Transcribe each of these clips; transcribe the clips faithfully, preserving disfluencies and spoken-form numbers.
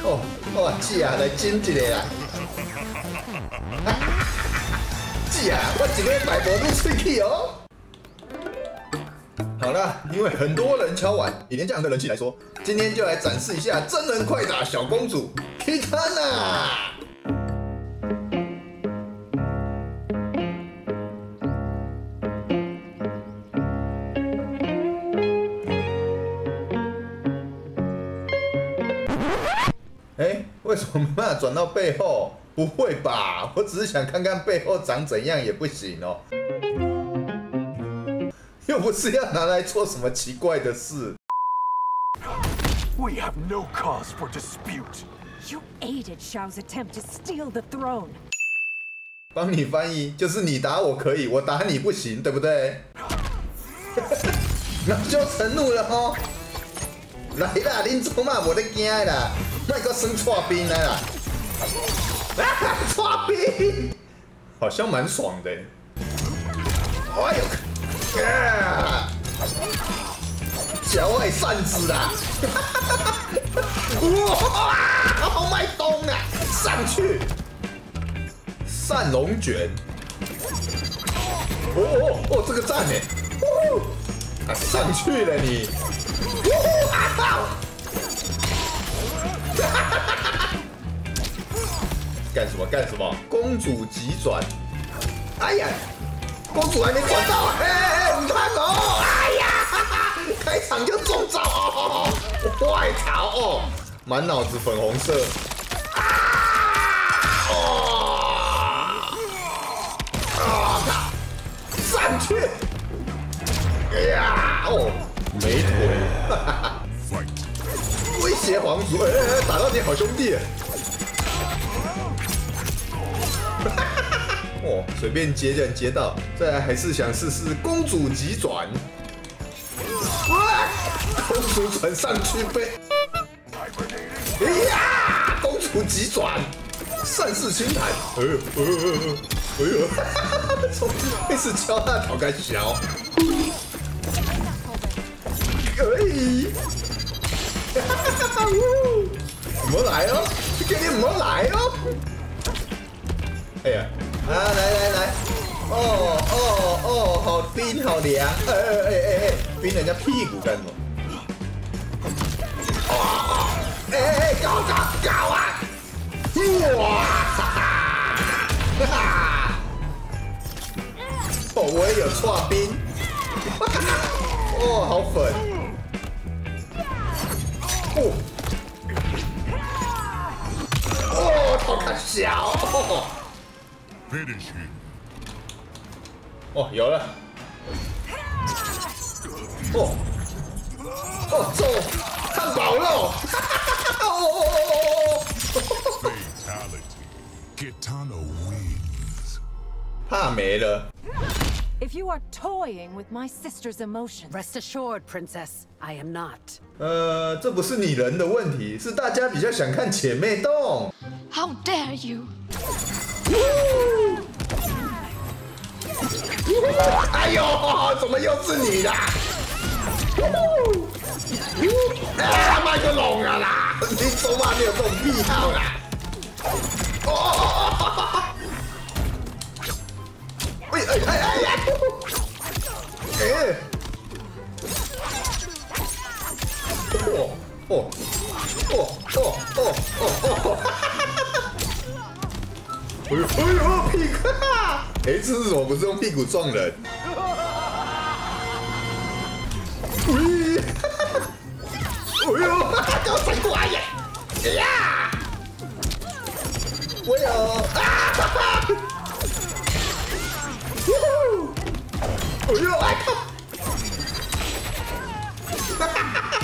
哦，哇，姐啊，来จิ้一个啦！姐啊，我一个摆无愈喙齿哦。好了，因为很多人敲碗，以连这样的人气来说，今天就来展示一下真人快打小公主 Kitana。哎，为什么没办法转到背后？不会吧？我只是想看看背后长怎样，也不行哦。又不是要拿来做什么奇怪的事。 We have no cause for dispute. You aided Xiao's attempt to steal the throne. 帮你翻译，就是你打我可以，我打你不行，对不对？那就成怒了哦。来啦，恁祖妈无咧惊啦，莫搁生搓冰来啦！啊，搓冰，好像蛮爽的。哎呦，啊！小外扇子啦！哇，好卖东啊！上去，扇龙卷。哦哦哦，这个赞呢？啊，上去了你！啊！干什么干什么？公主急转！哎呀，公主还没转到啊！哎哎哎，你看哦！哎呀，开场就中招哦！坏逃哦！满脑子粉红色。啊！哦！啊！上去！哎呀！哦，没腿！哈哈哈！威胁皇族！哎哎哎，打到你好兄弟！哦，随便接就能接到，再来还是想试试公主急转。哇！公主转上去被，哎呀！公主急转，善事轻弹。哎呦哎呦哎呦！从开始敲他头开始小。哎！唔好来哦，叫你唔好来哦。哎呀！啊，来来来，哦哦哦，好冰好凉，哎哎哎哎，冰人家屁股干什么？哦，哎哎，搞搞搞啊！哇，哈哈，哈哈！哦，我也有搓冰，哦，好粉，哦，哦，头壳小。哦 Finish him. 哦，有了。哦，哦，走，汉堡肉。 Fatality. Kitana wins. 怕没了。 If you are toying with my sister's emotions, Rest assured, Princess, I am not. 呃，这不是你人的问题，是大家比较想看姐妹洞。 How dare you! 哎呦，怎么又是你啦？哎，麦克龙啊啦！你走吧，没有这种癖好啦。哦！哎哎哎哎呀！哎！哦哦哦哦哦哦哦！哎呦哎呦，屁股！哎，这是什么？不是用屁股撞人？喂！哎呦，给我闪过来呀！哎呀！我有啊！哈哈！哎呦，哎靠！哈哈哈！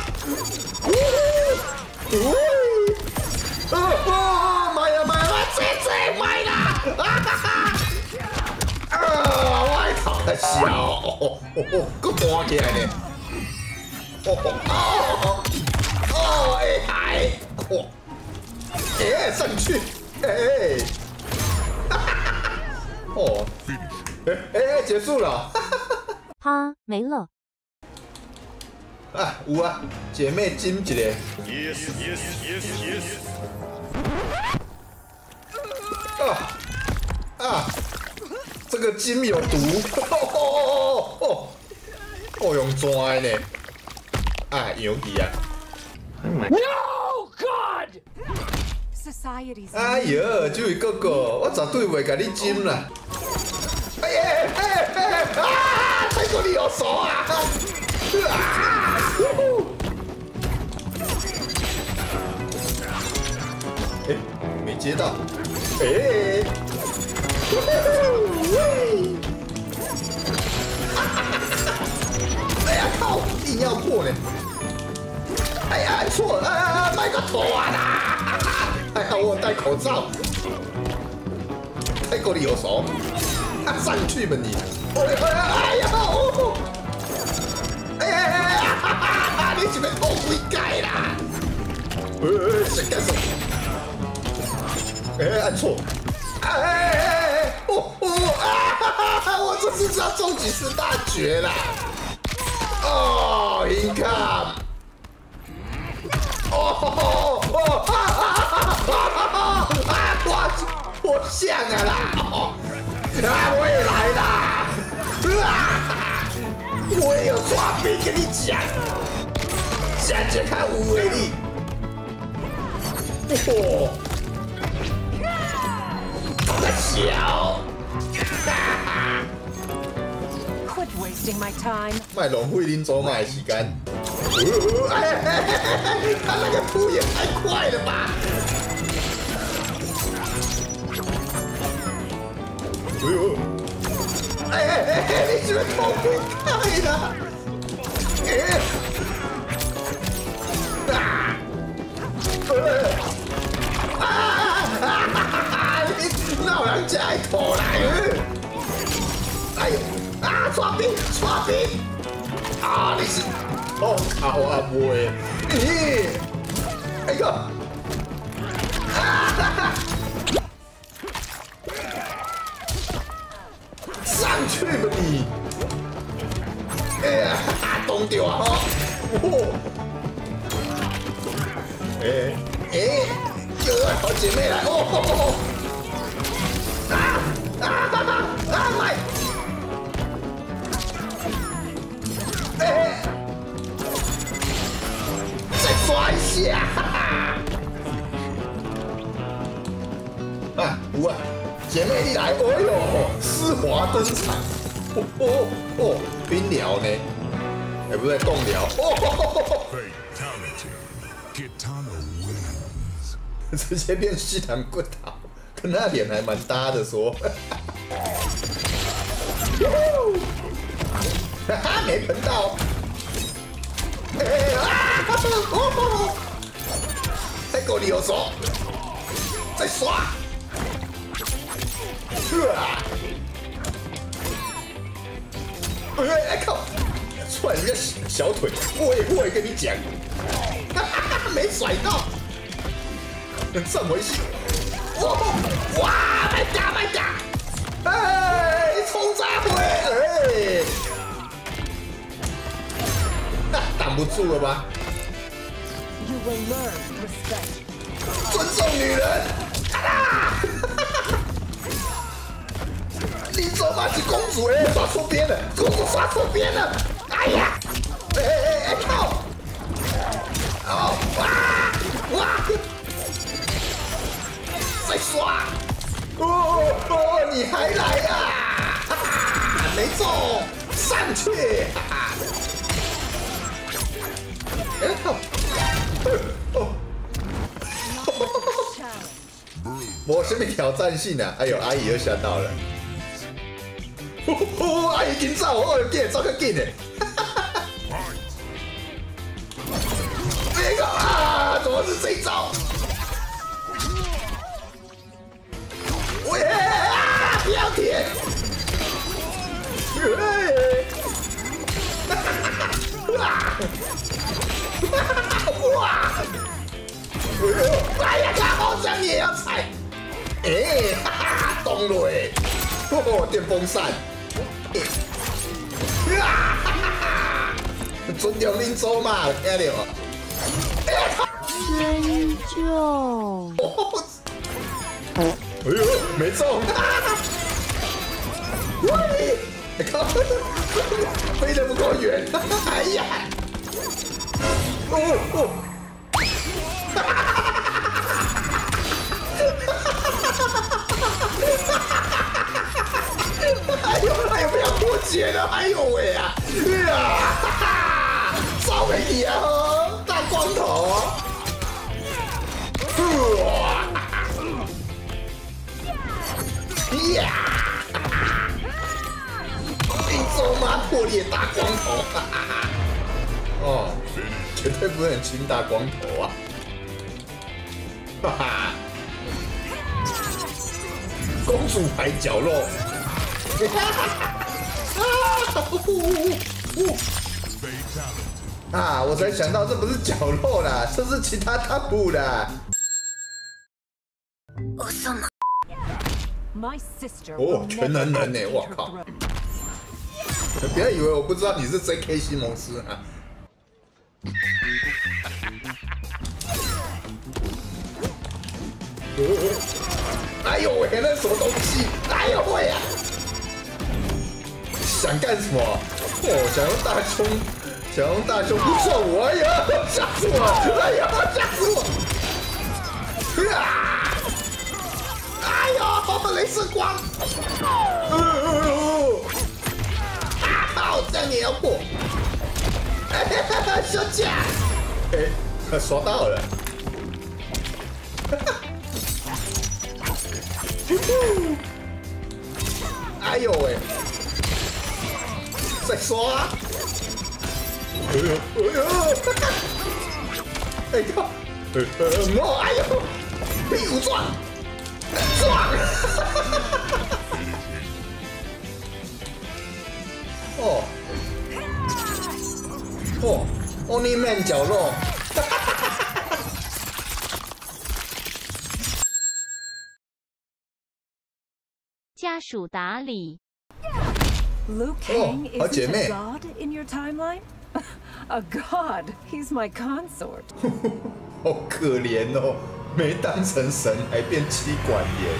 呜！哦哦，妈呀妈呀，这这坏啦！啊哈哈！啊，我头壳小，哦哦哦，搁弹起来呢！哦哦哦哦，哎嗨！哦，哎上去，哎，哈哈哈！哦，哎哎，结束了， 哈，没了。 啊，有啊，姐妹金一个。 Yes, yes, yes, yes. 啊啊！这个金有毒！哦哦哦哦！用抓的呢？啊，用去啊！ No, God! Society's 哎呀，这位哥哥，我绝对袂甲你金啦！哎呀哎哎啊！太过你有手啊！啊！哎，没接到。哎！哎呀靠！硬要破呢！哎呀，按错了！啊，卖个头啊啦！还好我戴口罩。太够力有手！啊，上去吧你！哎呀！哎呀！哦！哎呀！哎呀！你是要偷几盖啦？呃，谁干什么？哎，按错！哎哎哎！哦哦啊！我这是要终极四大绝啦！哦 ，income！ 哦哦啊啊啊！我我像啊啦！哦，啊，我也来啦！啊，我也有抓兵跟你讲，想着看无威力。哦，太小！哈哈。 Quit wasting my time. 卖浪费恁走马的时间。他那个扑也太快了吧！哎呦！哎哎哎！你是不是偷窥太了？哎！啊！啊啊！你闹人家爱拖来！哎呦！ 啊！抓兵，抓兵！啊！你是，哦靠啊妹！咦！哎呦！啊哈哈！上去吧你！哎呀，冻掉啊！哦！哎哎，有好姐妹来！哦哦哦！啊啊哈哈！啊买！ 哎，再抓一下！啊，有啊，姐妹你来，哎呦，丝滑登场！哦哦哦，冰疗呢？哎，不对，冻疗。哦， Fatality. Kitana wins. 直接变西南棍头，跟他脸还蛮搭的说。哈哈，没喷到。哎啊！哦，太够力有手，再刷。啊！哎靠！踹人家小腿，我也我也跟你讲，哈哈，没甩到，上回去。哇哇！卖打卖打！哎，冲炸回！哎。 挡不住了吧 You will learn respect. 尊重女人！啊！你走吧，是公主哎，刷错边了，公主刷错边了！哎呀！哎哎哎靠！哦哇哇！再刷！哦哦，你还来呀、啊？哈哈，没中，上去！哈哈。 哎靠！哦，我什么挑战性啊？哎呦，阿姨又吓到了！哦，阿姨紧走，哦，紧，走较紧的！别搞啊！怎么是这一招？喂啊！不要舔！啊！ 哇！哎呀，看好像你也要踩！哎，哈哈，懂了哎！哦，电风扇！啊哈哈！ 尊重恁祖嘛，有听到？ 真就。 哎呦，没中！喂，靠，飞得不够远！哎呀！哦哦！哎呦，还有没有过节的？哎呦喂啊！呀，烧美你啊！大光头啊！哇！呀！你走马破裂大光头！哦，绝对不能亲大光头啊！哈哈！公主牌绞肉！啊！我才想到，这不是绞肉啦，这是其他汤补啦。哦，全能人呢！我靠！不要以为我不知道你是 J K 西蒙斯啊！哦，哎呦喂，那什么东西？哎呦喂啊！想干什么？哦，想用大胸，想用大胸不撞我！哎呀，吓死我！哎呀，吓死我！啊！哎呦，雷射光！哦！啊靠！这样你也要过？哎哈哈，小姐！哎，刷到了！哎呦喂！再刷！哎呦哎呦！哎靠！哦哎呦！屁股撞撞！哦哦 ，Only Man 绞肉！ 家属打理。 Liu Kang Oh, isn't 姐妹。 a god in your timeline? A god? He's my consort. 好可怜哦，没当成神还变妻管严。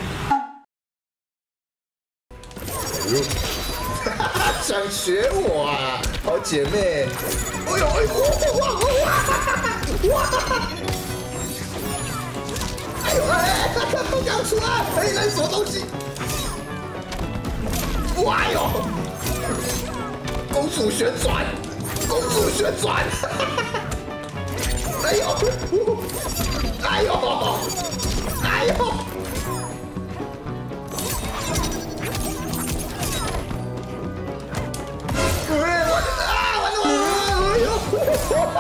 哎呦，想学我啊，好姐妹！哎呦哎呦哇哇哇！哎呦哎，刚出来，哎，那是什么东西？哇哟！公主旋转，公主旋转！哎呦！哎呦！哎呦！哎我啊！完了完了！哎呦！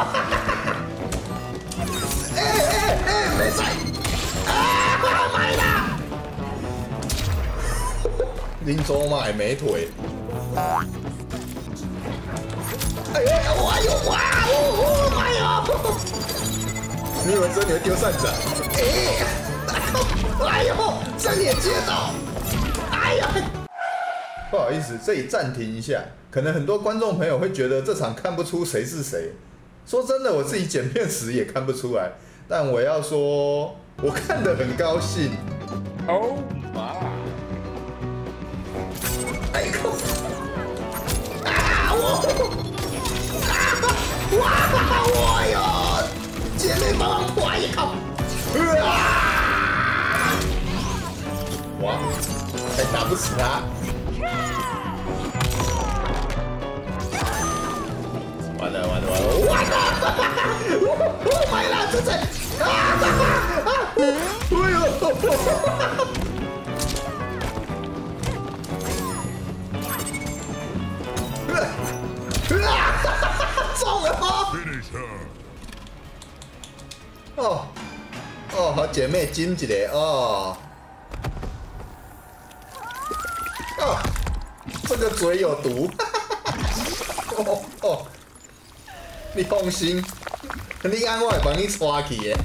哎哎哎！没事！啊！买啦！林州嘛也没腿。哎呀！哎呦！哇！哦！哎呦！你以为这你会丢扇子啊？哎！哎呦！这你也接到！哎呀！不好意思，这里暂停一下。可能很多观众朋友会觉得这场看不出谁是谁。说真的，我自己剪片时也看不出来。但我要说，我看得很高兴。Oh my！ 哎靠！啊我！哇！我哟！姐妹帮忙破一口！啊！哇！还打不死他！完了完了完了完了！我买了，这是啊啊！哎呦！中了吗？哦哦，好姐妹金一个哦哦，这个嘴有毒。哦哦，你放心，你按我会帮你抓去的。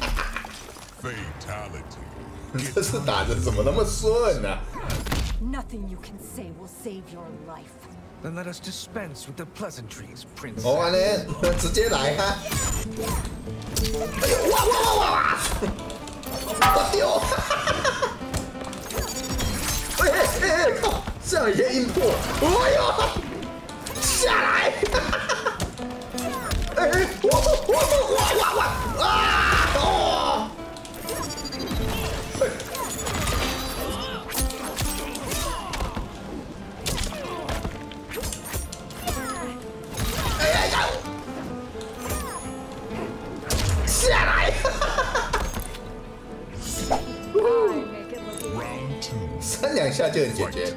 这次打的怎么那么顺啊？ Nothing you can say will save your life. Then let us dispense with the pleasantries, Princess. 哦，安尼直接来哈！哎呦，哇哇哇哇哇！我丢！哎哎哎哎！靠，这样也硬破！哎呦，下来！哎哎，哇哇哇哇哇！啊！哦！哎呀呀！下来！三两下就能解决。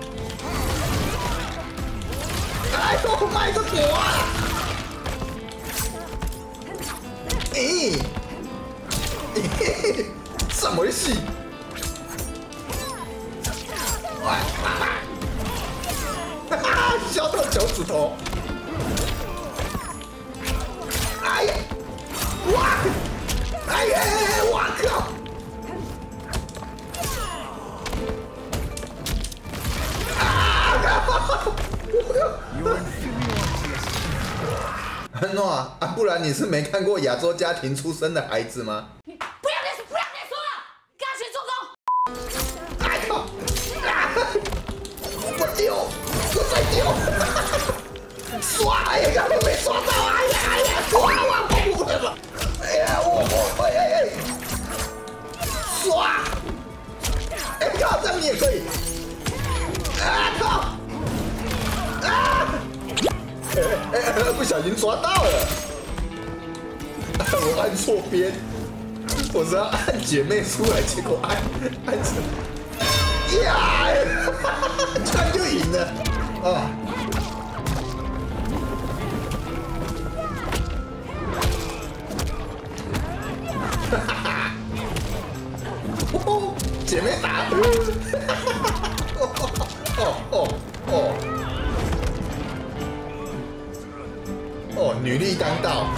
哎呦，卖个果啊！咦、欸，什么戏？哇！哈哈，削到脚趾头！哎呀！哇！哎呀！我靠！安诺啊，不然你是没看过亚洲家庭出生的孩子吗？ 不要再不要再说了，跟他去助攻！ 哎靠！啊！我丢！我再丢！刷！哎呀，刚刚没刷到！哎呀哎呀！哇哇！不不了！哎呀，我我哎哎哎！刷！哎靠，这样你也可以！啊靠！啊！哎哎哎！不小心抓到了，我按错边，我是要按姐妹出来，结果按按成呀，这样就赢了啊！哈哈哈！哦，姐妹打，哦哦哦！哦，女力当道。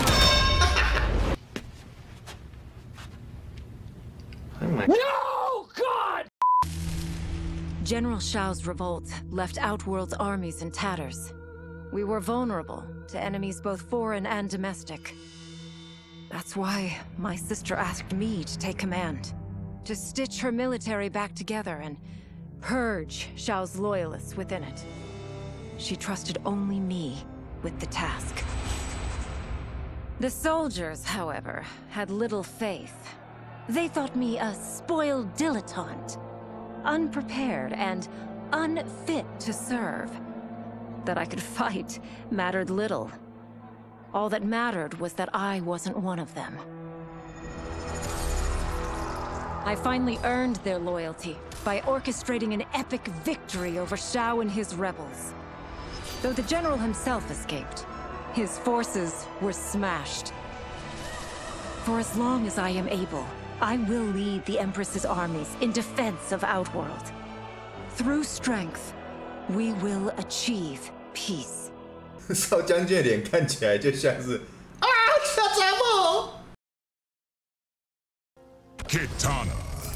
No, God! General Shao's revolt left Outworld's armies in tatters. We were vulnerable to enemies both foreign and domestic. That's why my sister asked me to take command, to stitch her military back together and purge Shao's loyalists within it. She trusted only me with the task. The soldiers, however, had little faith. They thought me a spoiled dilettante, unprepared and unfit to serve. That I could fight mattered little. All that mattered was that I wasn't one of them. I finally earned their loyalty by orchestrating an epic victory over Shao and his rebels. Though the general himself escaped, his forces were smashed. For as long as I am able, I will lead the Empress's armies in defense of Outworld. Through strength, we will achieve peace. 少将军的脸看起来就像是啊，小杂毛。 Kitana,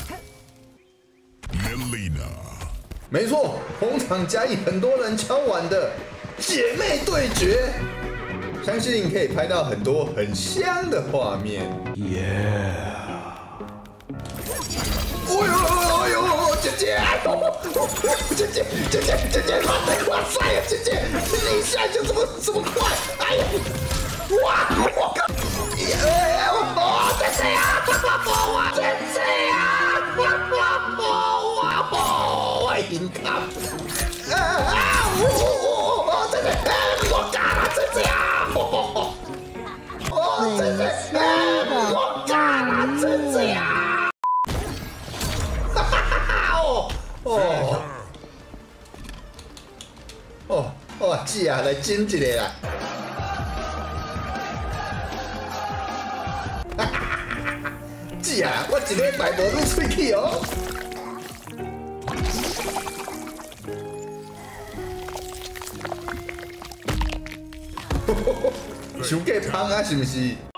Melina， 没错，红场加映很多人敲碗的姐妹对决，相信可以拍到很多很香的画面。Yeah。哎呦哎呦，姐姐，姐姐姐姐姐姐，哇塞呀，姐姐，你一下就这么这么快，哎呀，哇，我靠，哎呀，我姐姐呀，我姐姐呀，我我我赢卡，啊啊，我我姐姐，我干了姐姐啊，我姐姐，我干了姐姐啊。哦哦哦，姐啊，来จิ้一个啦！姐啊，我一礼拜无撸喙齿哦。伤过芳啊，是毋是？